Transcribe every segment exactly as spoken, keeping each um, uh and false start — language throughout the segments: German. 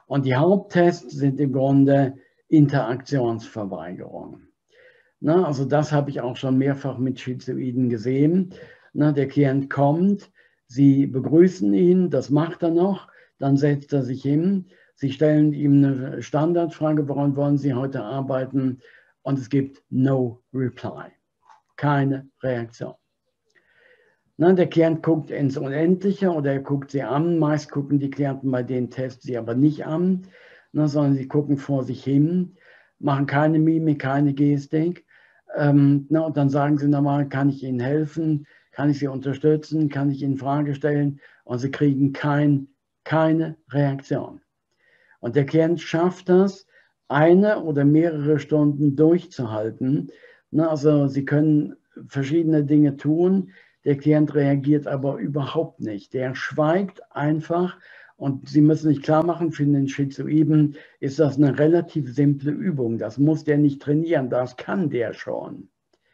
Und die Haupttests sind im Grunde Interaktionsverweigerung. Na, also das habe ich auch schon mehrfach mit Schizoiden gesehen. Na, der Klient kommt, Sie begrüßen ihn, das macht er noch, dann setzt er sich hin, Sie stellen ihm eine Standardfrage, woran wollen Sie heute arbeiten? Und es gibt no reply, keine Reaktion. Na, der Klient guckt ins Unendliche oder er guckt sie an. Meist gucken die Klienten bei den Tests sie aber nicht an, na, sondern sie gucken vor sich hin, machen keine Mimik, keine Gestik. Ähm, na, und dann sagen sie nochmal, kann ich Ihnen helfen? Kann ich Sie unterstützen? Kann ich Ihnen Fragen stellen? Und sie kriegen kein, keine Reaktion. Und der Klient schafft das, eine oder mehrere Stunden durchzuhalten. Na, also Sie können verschiedene Dinge tun. Der Klient reagiert aber überhaupt nicht. Der schweigt einfach. Und Sie müssen sich klar machen, für den Schizoiden ist das eine relativ simple Übung. Das muss der nicht trainieren, das kann der schon.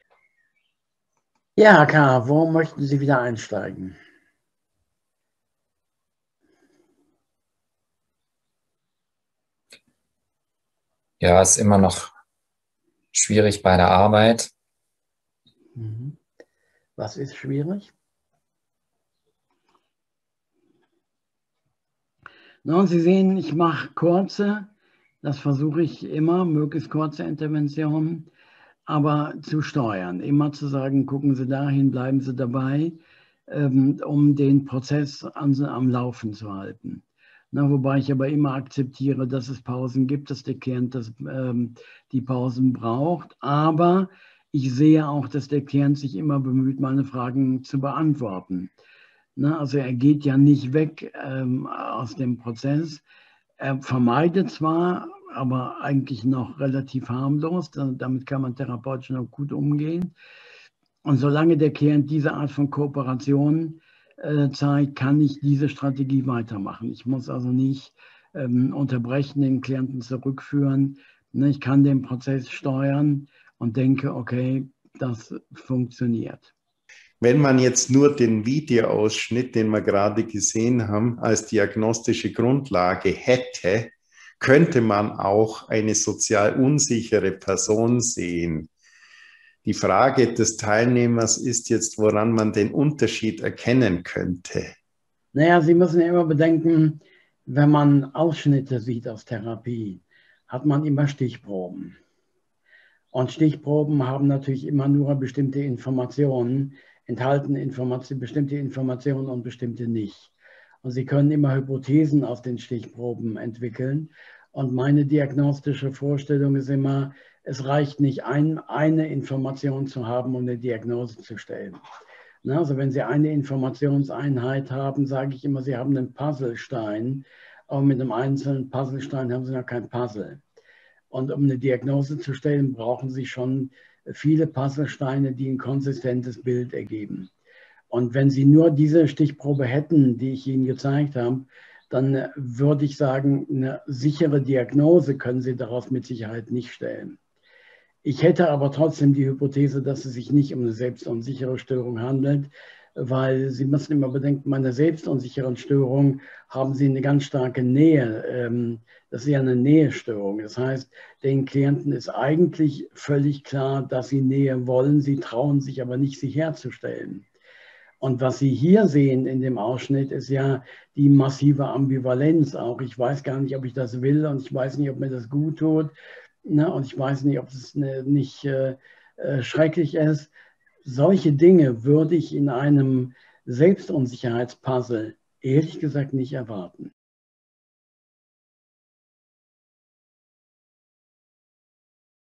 Ja, Herr K., wo möchten Sie wieder einsteigen? Ja, ist immer noch schwierig bei der Arbeit. Was ist schwierig? Na, Sie sehen, ich mache kurze, das versuche ich immer, möglichst kurze Interventionen, aber zu steuern. Immer zu sagen, gucken Sie dahin, bleiben Sie dabei, ähm, um den Prozess an, am Laufen zu halten. Na, wobei ich aber immer akzeptiere, dass es Pausen gibt, dass der Klient das, ähm, die Pausen braucht. Aber ich sehe auch, dass der Klient sich immer bemüht, meine Fragen zu beantworten. Na, also er geht ja nicht weg ähm, aus dem Prozess. Er vermeidet zwar, aber eigentlich noch relativ harmlos. Damit kann man therapeutisch noch gut umgehen. Und solange der Klient diese Art von Kooperation äh, zeigt, kann ich diese Strategie weitermachen. Ich muss also nicht ähm, unterbrechen, den Klienten zurückführen. Ne, ich kann den Prozess steuern und denke, okay, das funktioniert. Wenn man jetzt nur den Videoausschnitt, den wir gerade gesehen haben, als diagnostische Grundlage hätte, könnte man auch eine sozial unsichere Person sehen. Die Frage des Teilnehmers ist jetzt, woran man den Unterschied erkennen könnte. Naja, Sie müssen ja immer bedenken, wenn man Ausschnitte sieht aus Therapie, hat man immer Stichproben. Und Stichproben haben natürlich immer nur bestimmte Informationen, enthalten Information, bestimmte Informationen und bestimmte nicht. Und Sie können immer Hypothesen aus den Stichproben entwickeln. Und meine diagnostische Vorstellung ist immer, es reicht nicht, ein, eine Information zu haben, um eine Diagnose zu stellen. Na, also wenn Sie eine Informationseinheit haben, sage ich immer, Sie haben einen Puzzlestein, aber mit einem einzelnen Puzzlestein haben Sie noch kein Puzzle. Und um eine Diagnose zu stellen, brauchen Sie schon viele Puzzlesteine, die ein konsistentes Bild ergeben. Und wenn Sie nur diese Stichprobe hätten, die ich Ihnen gezeigt habe, dann würde ich sagen, eine sichere Diagnose können Sie daraus mit Sicherheit nicht stellen. Ich hätte aber trotzdem die Hypothese, dass es sich nicht um eine selbstunsichere Störung handelt, weil Sie müssen immer bedenken, bei einer selbstunsicheren Störung haben Sie eine ganz starke Nähe. Das ist ja eine Nähestörung. Das heißt, den Klienten ist eigentlich völlig klar, dass sie Nähe wollen. Sie trauen sich aber nicht, sie herzustellen. Und was Sie hier sehen in dem Ausschnitt, ist ja die massive Ambivalenz auch. Ich weiß gar nicht, ob ich das will und ich weiß nicht, ob mir das gut tut. Ne? Und ich weiß nicht, ob es ne, nicht äh, äh, schrecklich ist. Solche Dinge würde ich in einem Selbstunsicherheitspuzzle ehrlich gesagt nicht erwarten.